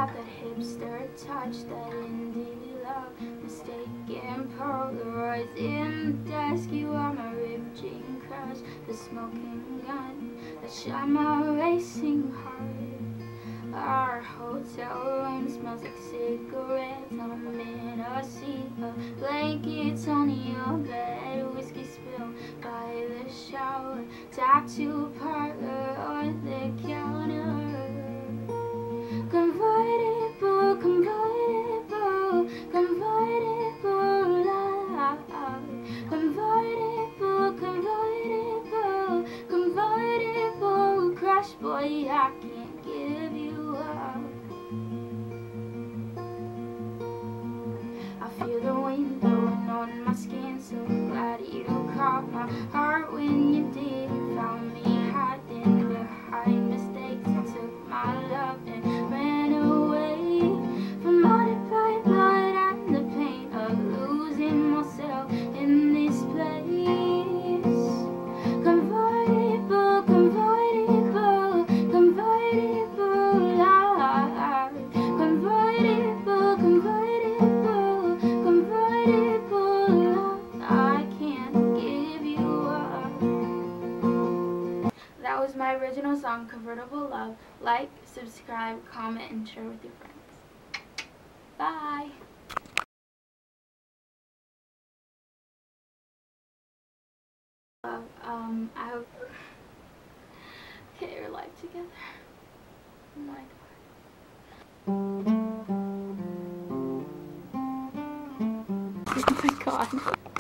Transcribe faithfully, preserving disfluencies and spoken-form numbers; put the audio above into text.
have that hipster touch, that indie love, mistaken Polaroids in the desk. You are my ripped jean crush, the smoking gun that shot my racing heart. Our hotel room smells like cigarettes. I'm in a sea of blankets on your bed, whiskey spilled by the shower, tattoo parlor or the counter. Convertible, convertible, convertible love. Convertible, convertible, convertible crush, boy, I can't give you up. I feel the wind blowing on my skin, so glad you caught my heart when you did. Found me hiding behind mistakes and took my love and ran away from all the bright blood and the pain of losing myself in this place. Convertible, convertible, convertible love. Convertible, convertible, convertible love. I can't give you up. That was my original song, Convertible Love. Like, subscribe, comment, and share with your friends. Bye! Uh, um, I hope... Get your life together. Oh my god. Oh my god.